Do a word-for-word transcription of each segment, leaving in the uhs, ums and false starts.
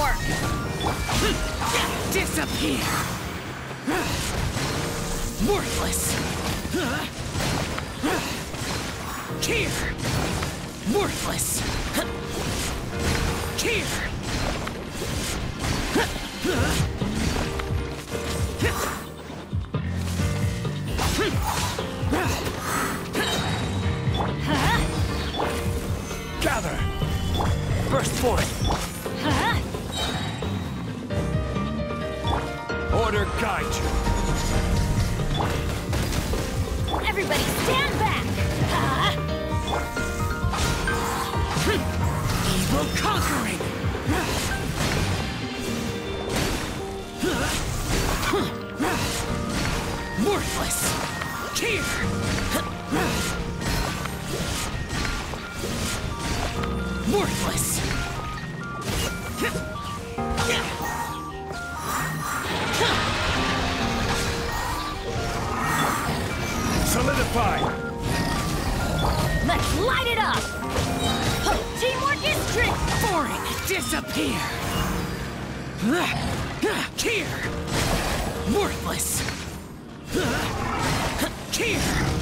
mark! Disappear! Worthless! Here! Worthless! Here! Gather! Burst forth! Order guide you! Everybody stand back! Evil conquering! Worthless! Here! Worthless! Solidify! Let's light it up! Teamwork is strength! Boring! Disappear! Here! Worthless! Here!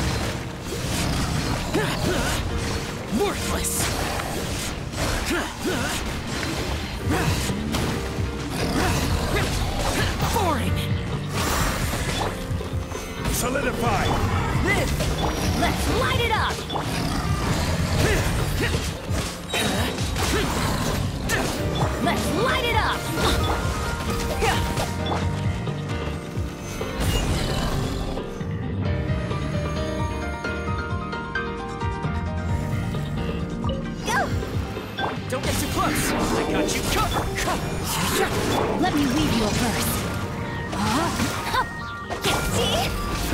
Worthless! Boring! Solidify! Live! Let's light it up! Let's light it up! Go! Don't get too close! I got you covered! Let me weave you a verse. Huh? See?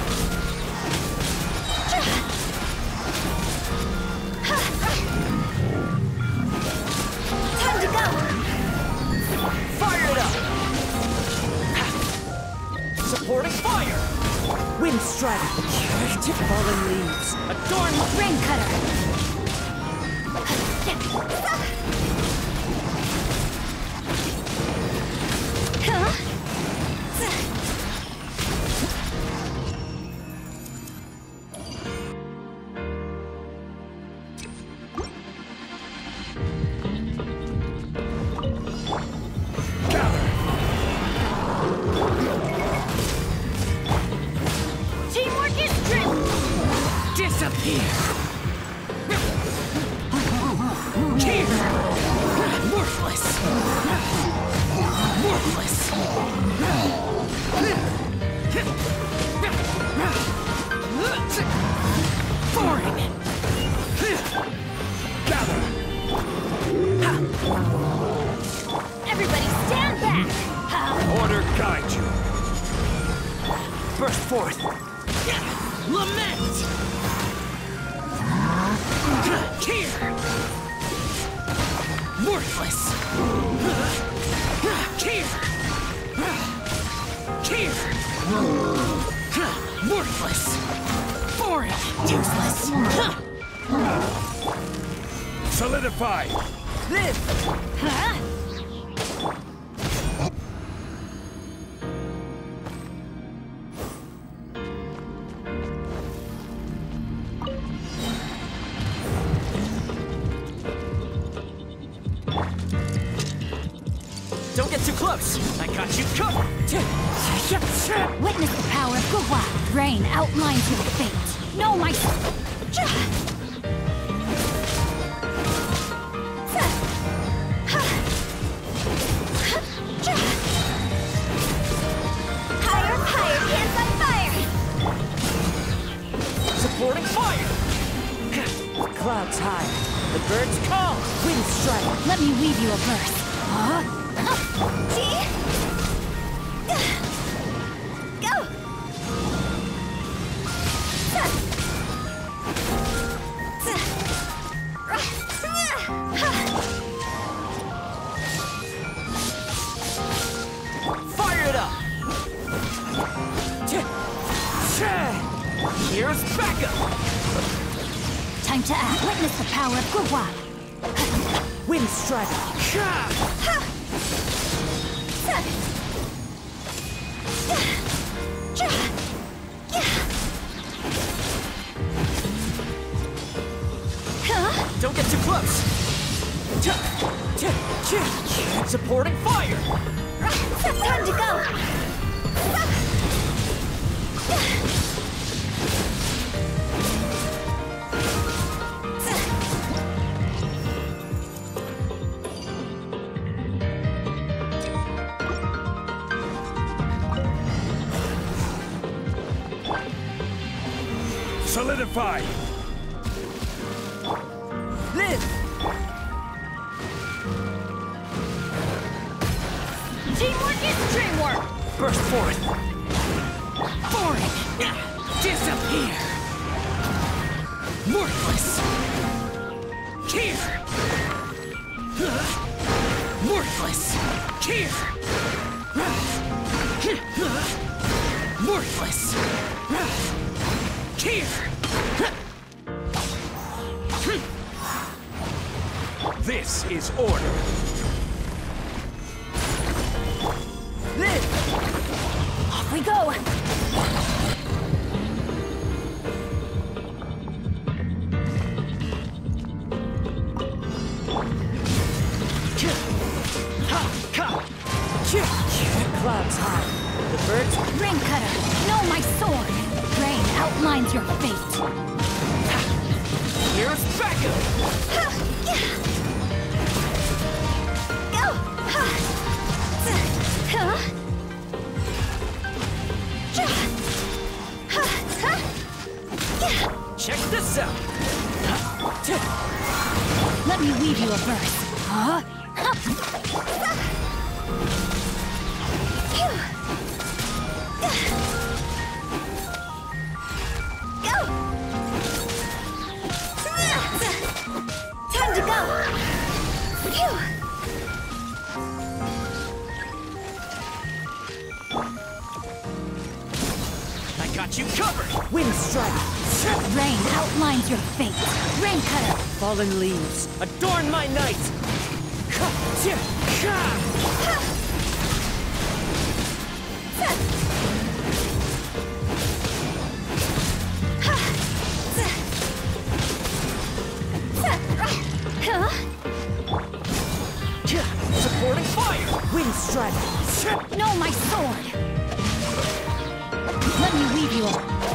Time to go! Fire it up! Supporting fire! Wind strike! Fallen leaves! Adorn with Rain cutter! Huh? Teamwork is strength! Disappear! Here! Worthless! Worthless! Boring! gather! Everybody stand back! Order guide you! Burst forth! Lament! Here! Worthless! Here! Here! Worthless! Boring! Useless! Solidify! Live! Huh? Don't get too close! I got you covered! Witness the power of Guhua. Rain outlines your fate. Know my... Higher, higher, hands on fire! Supporting fire! Clouds high. The birds call! Wind strike! Let me weave you a verse. Huh? See? Go! Fire it up! Here's backup! Time to act. Witness the power of Guhua. Wind strike! Don't get too close. Supporting fire. Time to go. Solidify! Live. Teamwork is dreamwork. Burst forth. Foreign. Disappear. Worthless. Here. Worthless. Here. Worthless. Here. This is order. Live. Off we go. Clouds high. The birds Rain Cutter, know my sword. Rain outlines your fate. Here's backup. Go! Huh? Check this out. Let me weave you a verse. Huh? Go! Time to go! Phew. I got you covered. wind strike. Rain outlines your fate. Rain Cutter. Fallen leaves adorn my night. Huh? Supporting fire. Wind strike. Know my sword. Let me weave you a...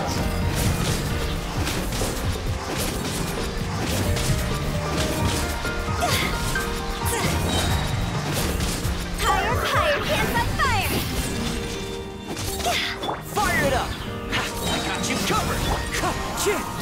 Higher, higher, hands on fire! Fire it up. I got you covered.